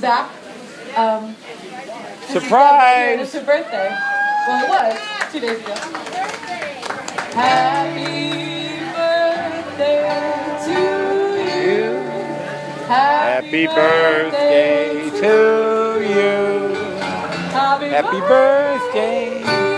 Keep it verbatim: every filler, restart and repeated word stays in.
back. Um, Surprise! It's her birthday. Well, it was two days ago. Happy birthday to you. Happy birthday to you. Happy, Happy birthday.